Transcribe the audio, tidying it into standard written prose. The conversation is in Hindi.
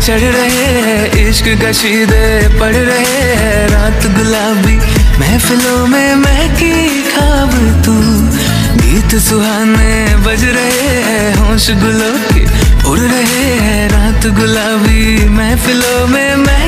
चढ़ रहे हैं, इश्क कशीदे पढ़ रहे हैं, रात गुलाबी महफिलों में महकी ख्वाब तू, गीत सुहाने बज रहे हैं, होश गुलों के उड़ रहे हैं, रात गुलाबी महफिलों में